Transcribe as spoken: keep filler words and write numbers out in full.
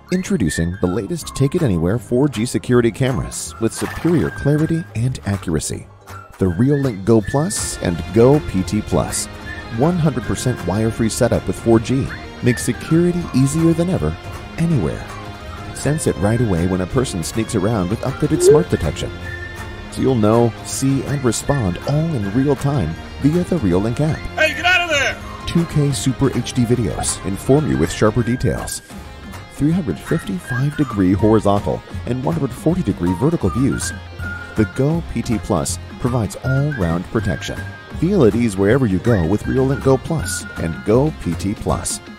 Introducing the latest Take It Anywhere four G security cameras with superior clarity and accuracy. The Reolink Go Plus and Go P T Plus. one hundred percent wire-free setup with four G makes security easier than ever, anywhere. Sense it right away when a person sneaks around with updated smart detection. So you'll know, see, and respond all in real time via the Reolink app. Hey, get out of there! two K Super H D videos inform you with sharper details. three hundred fifty-five degree horizontal and one hundred forty degree vertical views. The Go P T Plus provides all-round protection. Feel at ease wherever you go with Reolink Go Plus and Go P T Plus.